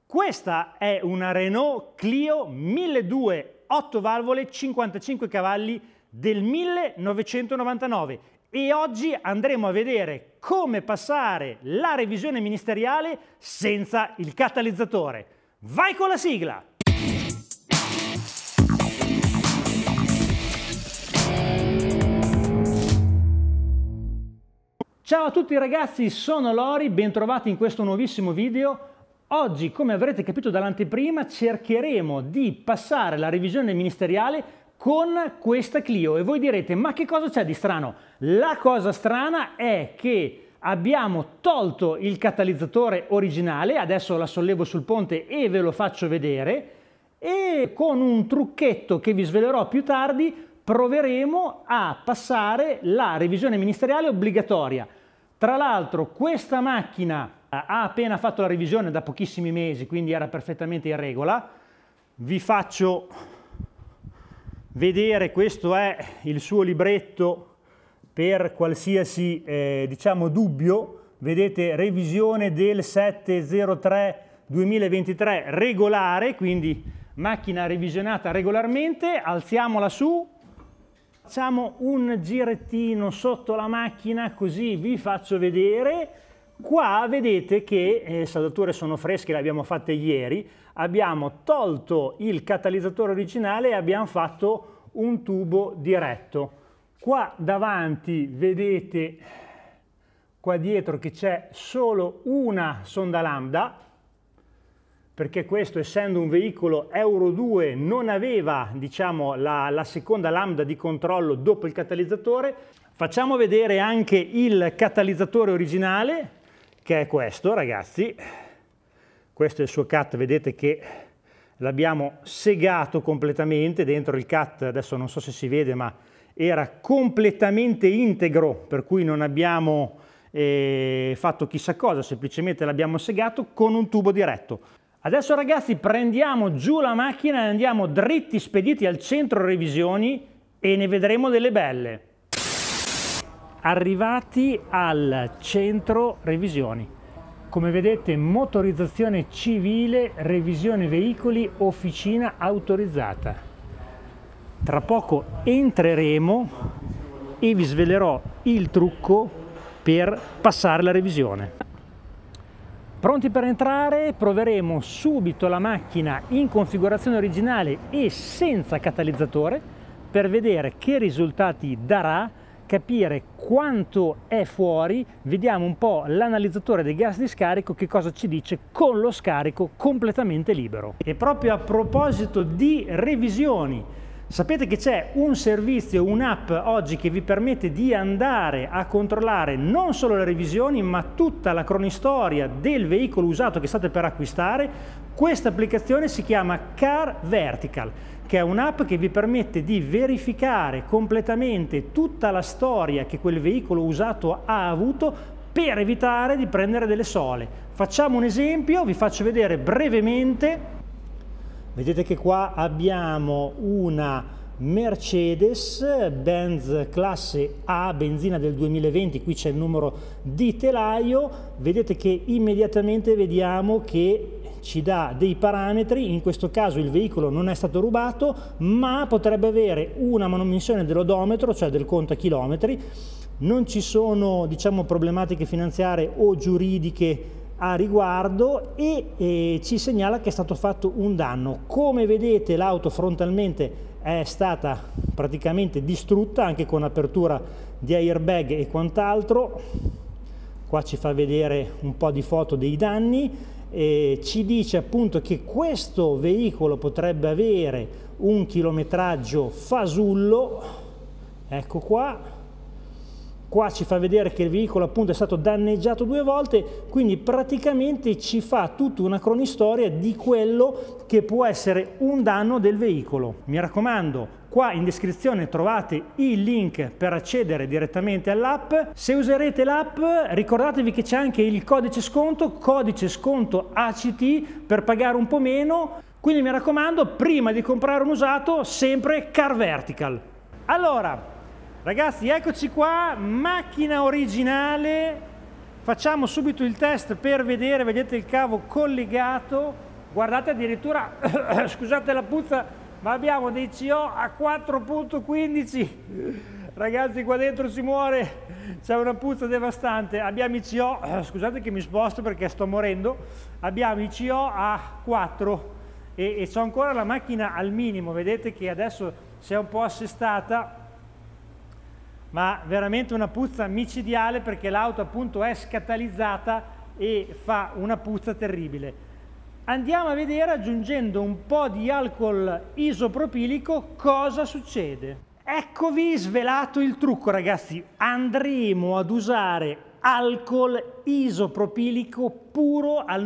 Questa è una Renault Clio 1200 8 valvole 55 cavalli del 1999 e oggi andremo a vedere come passare la revisione ministeriale senza il catalizzatore. Vai con la sigla! Ciao a tutti ragazzi, sono Lori, bentrovati in questo nuovissimo video. Oggi, come avrete capito dall'anteprima, cercheremo di passare la revisione ministeriale con questa Clio e voi direte: ma che cosa c'è di strano? La cosa strana è che abbiamo tolto il catalizzatore originale, adesso la sollevo sul ponte e ve lo faccio vedere, e con un trucchetto che vi svelerò più tardi proveremo a passare la revisione ministeriale obbligatoria. Tra l'altro questa macchina ha appena fatto la revisione da pochissimi mesi, quindi era perfettamente in regola. Vi faccio vedere, questo è il suo libretto per qualsiasi diciamo dubbio. Vedete, revisione del 7/03/2023 regolare, quindi macchina revisionata regolarmente. Alziamola su. Facciamo un girettino sotto la macchina così vi faccio vedere. Qua vedete che le saldature sono fresche, le abbiamo fatte ieri. Abbiamo tolto il catalizzatore originale e abbiamo fatto un tubo diretto. Qua davanti vedete qua dietro che c'è solo una sonda lambda, perché questo, essendo un veicolo Euro 2, non aveva, diciamo, la seconda lambda di controllo dopo il catalizzatore. Facciamo vedere anche il catalizzatore originale, che è questo, ragazzi. Questo è il suo cat, vedete che l'abbiamo segato completamente. Dentro il cat, adesso non so se si vede, ma era completamente integro, per cui non abbiamo fatto chissà cosa, semplicemente l'abbiamo segato con un tubo diretto. Adesso ragazzi prendiamo giù la macchina e andiamo dritti spediti al centro revisioni e ne vedremo delle belle. Arrivati al centro revisioni, come vedete motorizzazione civile, revisione veicoli, officina autorizzata. Tra poco entreremo e vi svelerò il trucco per passare la revisione. Pronti per entrare? Proveremo subito la macchina in configurazione originale e senza catalizzatore per vedere che risultati darà, capire quanto è fuori, vediamo un po' l'analizzatore dei gas di scarico che cosa ci dice con lo scarico completamente libero. E proprio a proposito di revisioni, sapete che c'è un servizio, un'app oggi che vi permette di andare a controllare non solo le revisioni ma tutta la cronistoria del veicolo usato che state per acquistare. Questa applicazione si chiama Car Vertical, che è un'app che vi permette di verificare completamente tutta la storia che quel veicolo usato ha avuto per evitare di prendere delle sole. Facciamo un esempio, vi faccio vedere brevemente. Vedete che qua abbiamo una Mercedes-Benz classe A, benzina del 2020, qui c'è il numero di telaio. Vedete che immediatamente vediamo che ci dà dei parametri. In questo caso il veicolo non è stato rubato, ma potrebbe avere una manomissione dell'odometro, cioè del contachilometri. Non ci sono, diciamo, problematiche finanziarie o giuridiche a riguardo e ci segnala che è stato fatto un danno. Come vedete l'auto frontalmente è stata praticamente distrutta, anche con apertura di airbag e quant'altro. Qua ci fa vedere un po' di foto dei danni e ci dice appunto che questo veicolo potrebbe avere un chilometraggio fasullo. Ecco qua. Qua ci fa vedere che il veicolo appunto è stato danneggiato 2 volte, quindi praticamente ci fa tutta una cronistoria di quello che può essere un danno del veicolo. Mi raccomando, qua in descrizione trovate il link per accedere direttamente all'app. Se userete l'app ricordatevi che c'è anche il codice sconto ACT per pagare un po' meno, quindi mi raccomando, prima di comprare un usato sempre Car Vertical. Allora ragazzi, eccoci qua, macchina originale. Facciamo subito il test per vedere, vedete il cavo collegato, guardate addirittura, scusate la puzza, ma abbiamo dei CO a 4,15. Ragazzi, qua dentro si muore, c'è una puzza devastante. Abbiamo i CO, scusate che mi sposto perché sto morendo, abbiamo i CO a 4 e c'ho ancora la macchina al minimo, vedete che adesso si è un po' assestata, ma veramente una puzza micidiale perché l'auto appunto è scatalizzata e fa una puzza terribile. Andiamo a vedere, aggiungendo un po' di alcol isopropilico, cosa succede. Eccovi svelato il trucco, ragazzi. Andremo ad usare alcol isopropilico puro al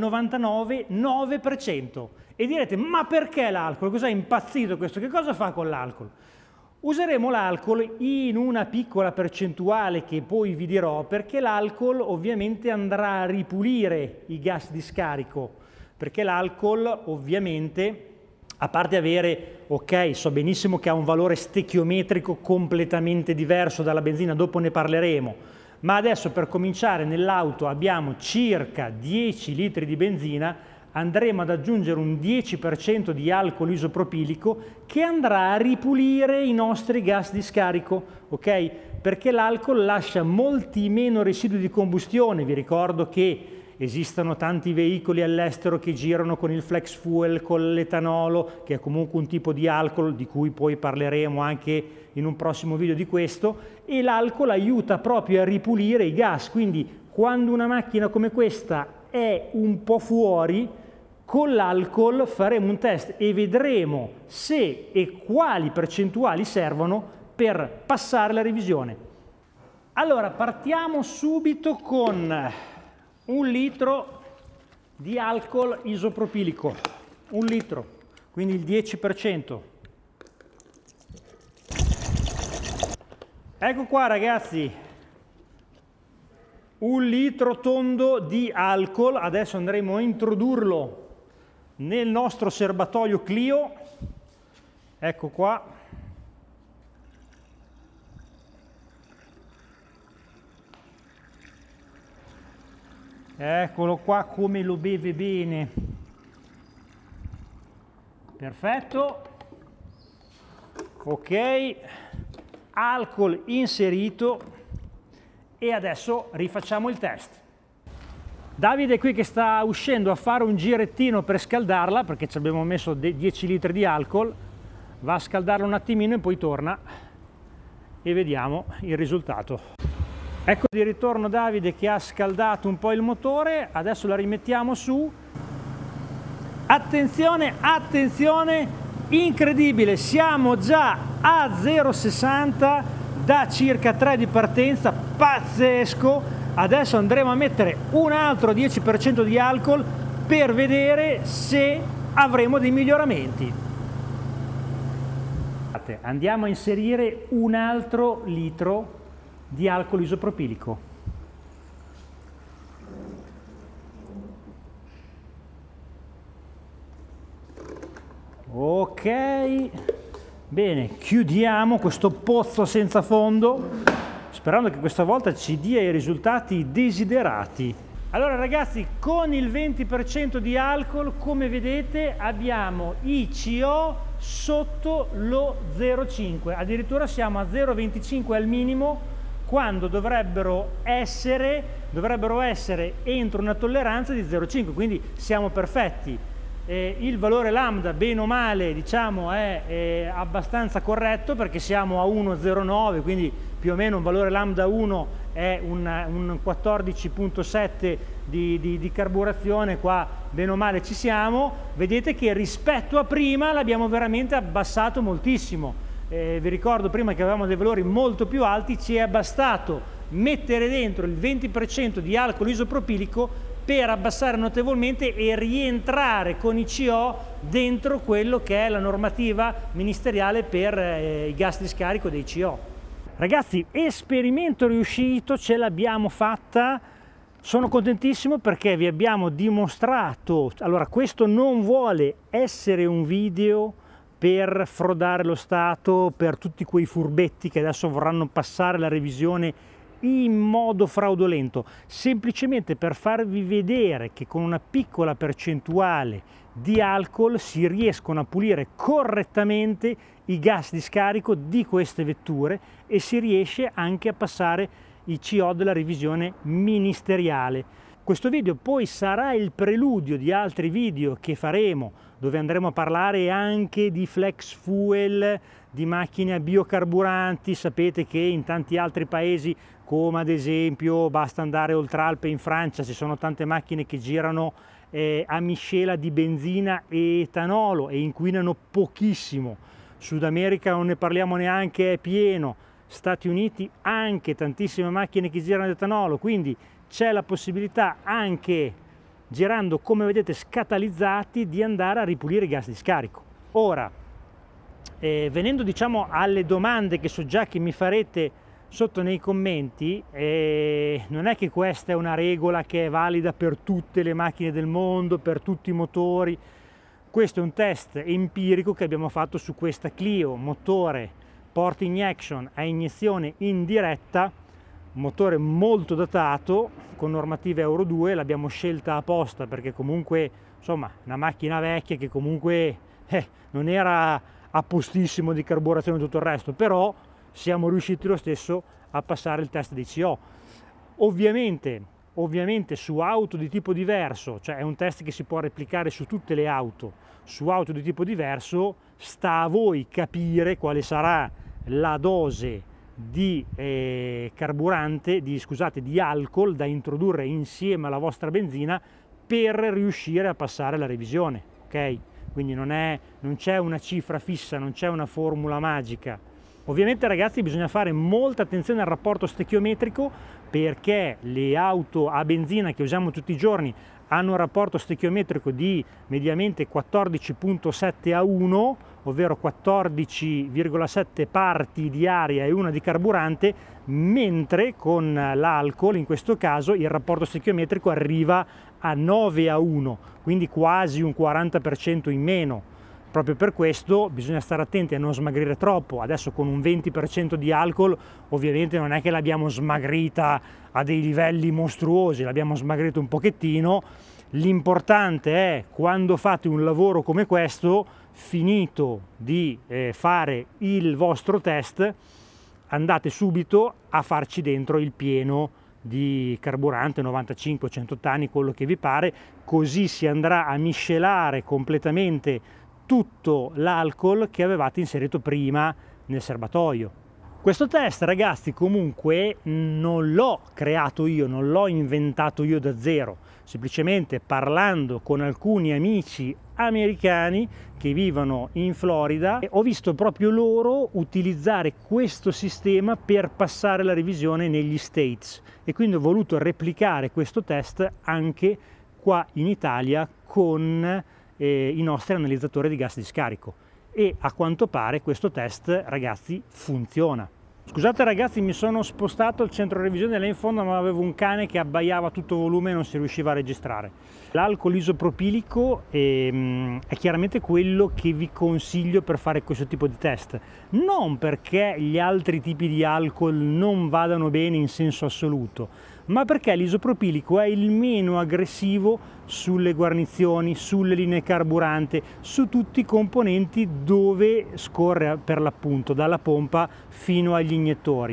99,9%. E direte, ma perché l'alcol? Cos'è impazzito questo? Che cosa fa con l'alcol? Useremo l'alcol in una piccola percentuale che poi vi dirò, perché l'alcol ovviamente andrà a ripulire i gas di scarico, perché l'alcol ovviamente, a parte avere, ok, so benissimo che ha un valore stechiometrico completamente diverso dalla benzina, dopo ne parleremo, ma adesso per cominciare nell'auto abbiamo circa 10 litri di benzina, andremo ad aggiungere un 10% di alcol isopropilico che andrà a ripulire i nostri gas di scarico, ok? Perché l'alcol lascia molti meno residui di combustione. Vi ricordo che esistono tanti veicoli all'estero che girano con il flex fuel, con l'etanolo, che è comunque un tipo di alcol di cui poi parleremo anche in un prossimo video di questo, e l'alcol aiuta proprio a ripulire i gas. Quindi quando una macchina come questa è un po' fuori, con l'alcol faremo un test e vedremo se e quali percentuali servono per passare la revisione. Allora, partiamo subito con 1 litro di alcol isopropilico, 1 litro, quindi il 10%. Ecco qua, ragazzi, 1 litro tondo di alcol. Adesso andremo a introdurlo nel nostro serbatoio Clio. Ecco qua. Eccolo qua come lo beve bene. Perfetto. Ok, alcol inserito e adesso rifacciamo il test. Davide è qui che sta uscendo a fare un girettino per scaldarla, perché ci abbiamo messo 10 litri di alcol, va a scaldarla un attimino e poi torna e vediamo il risultato. Ecco di ritorno Davide che ha scaldato un po' il motore, adesso la rimettiamo su. Attenzione, attenzione, incredibile, siamo già a 0,60 da circa 3 di partenza, pazzesco. Adesso andremo a mettere un altro 10% di alcol per vedere se avremo dei miglioramenti. Andiamo a inserire un altro litro di alcol isopropilico. Ok, bene, chiudiamo questo pozzo senza fondo, sperando che questa volta ci dia i risultati desiderati. Allora ragazzi, con il 20% di alcol, come vedete, abbiamo i CO sotto lo 0,5, addirittura siamo a 0,25 al minimo, quando dovrebbero essere entro una tolleranza di 0,5, quindi siamo perfetti. Il valore lambda, bene o male, diciamo, è abbastanza corretto perché siamo a 1,09, quindi più o meno un valore lambda 1 è un 14,7 di carburazione, qua bene o male ci siamo. Vedete che rispetto a prima l'abbiamo veramente abbassato moltissimo. Vi ricordo prima che avevamo dei valori molto più alti, ci è bastato mettere dentro il 20% di alcol isopropilico per abbassare notevolmente e rientrare con i CO dentro quello che è la normativa ministeriale per i gas di scarico dei CO. Ragazzi, esperimento riuscito, ce l'abbiamo fatta, sono contentissimo perché vi abbiamo dimostrato. Allora, questo non vuole essere un video per frodare lo Stato, per tutti quei furbetti che adesso vorranno passare la revisione in modo fraudolento, semplicemente per farvi vedere che con una piccola percentuale di alcol si riescono a pulire correttamente i gas di scarico di queste vetture e si riesce anche a passare i CO della revisione ministeriale. Questo video poi sarà il preludio di altri video che faremo, dove andremo a parlare anche di flex fuel, di macchine a biocarburanti. Sapete che in tanti altri paesi, come ad esempio basta andare oltre Alpe in Francia, ci sono tante macchine che girano a miscela di benzina e etanolo e inquinano pochissimo. Sud America non ne parliamo neanche, è pieno. Stati Uniti anche tantissime macchine che girano ad etanolo, quindi c'è la possibilità anche girando, come vedete, scatalizzati, di andare a ripulire i gas di scarico. Ora, venendo diciamo alle domande che so già che mi farete sotto nei commenti, non è che questa è una regola che è valida per tutte le macchine del mondo, per tutti i motori. Questo è un test empirico che abbiamo fatto su questa Clio, motore port injection a iniezione indiretta, motore molto datato con normative Euro 2, l'abbiamo scelta apposta perché comunque insomma una macchina vecchia che comunque non era a postissimo di carburazione e tutto il resto, però siamo riusciti lo stesso a passare il test di CO. Ovviamente su auto di tipo diverso, cioè è un test che si può replicare su tutte le auto, su auto di tipo diverso sta a voi capire quale sarà la dose di carburante, di alcol da introdurre insieme alla vostra benzina per riuscire a passare la revisione, ok? Quindi non c'è una cifra fissa, non c'è una formula magica. Ovviamente ragazzi bisogna fare molta attenzione al rapporto stechiometrico, perché le auto a benzina che usiamo tutti i giorni hanno un rapporto stechiometrico di mediamente 14,7 a 1, ovvero 14,7 parti di aria e una di carburante, mentre con l'alcol in questo caso il rapporto stechiometrico arriva a 9 a 1, quindi quasi un 40% in meno. Proprio per questo bisogna stare attenti a non smagrire troppo. Adesso con un 20% di alcol ovviamente non è che l'abbiamo smagrita a dei livelli mostruosi, l'abbiamo smagrito un pochettino. L'importante è, quando fate un lavoro come questo, finito di fare il vostro test, andate subito a farci dentro il pieno di carburante, 95, 100 anni, quello che vi pare, così si andrà a miscelare completamente tutto l'alcol che avevate inserito prima nel serbatoio. Questo test ragazzi comunque non l'ho creato io, non l'ho inventato io da zero, semplicemente parlando con alcuni amici americani che vivono in Florida ho visto proprio loro utilizzare questo sistema per passare la revisione negli States e quindi ho voluto replicare questo test anche qua in Italia con i nostri analizzatori di gas di scarico e a quanto pare questo test ragazzi funziona. Scusate ragazzi, mi sono spostato al centro revisione là in fondo, ma avevo un cane che abbaiava a tutto volume e non si riusciva a registrare. L'alcol isopropilico è chiaramente quello che vi consiglio per fare questo tipo di test, non perché gli altri tipi di alcol non vadano bene in senso assoluto, ma perché l'isopropilico è il meno aggressivo sulle guarnizioni, sulle linee carburante, su tutti i componenti dove scorre per l'appunto dalla pompa fino agli iniettori.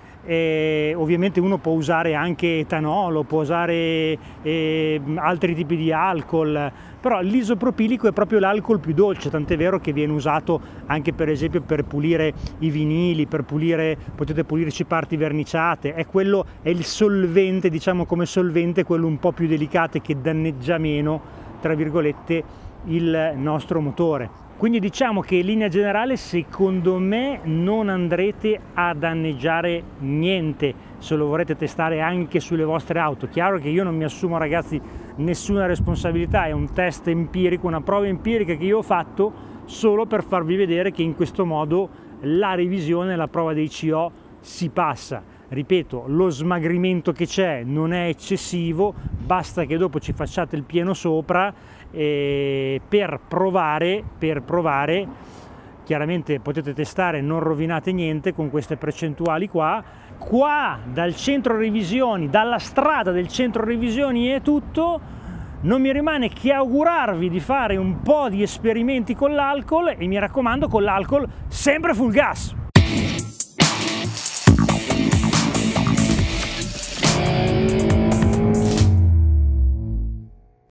Ovviamente uno può usare anche etanolo, può usare altri tipi di alcol, però l'isopropilico è proprio l'alcol più dolce, tant'è vero che viene usato anche per esempio per pulire i vinili, potete pulirci parti verniciate, è il solvente, diciamo come solvente, quello un po' più delicato e che danneggia meno, tra virgolette, il nostro motore. Quindi diciamo che in linea generale secondo me non andrete a danneggiare niente se lo vorrete testare anche sulle vostre auto. Chiaro che io non mi assumo ragazzi nessuna responsabilità, è un test empirico, una prova empirica che io ho fatto solo per farvi vedere che in questo modo la revisione, la prova dei CO si passa. Ripeto, lo smagrimento che c'è non è eccessivo, basta che dopo ci facciate il pieno sopra per provare, chiaramente potete testare, non rovinate niente con queste percentuali qua, Qua dal centro revisioni, dalla strada del centro revisioni è tutto. Non mi rimane che augurarvi di fare un po' di esperimenti con l'alcol e mi raccomando, con l'alcol sempre full gas.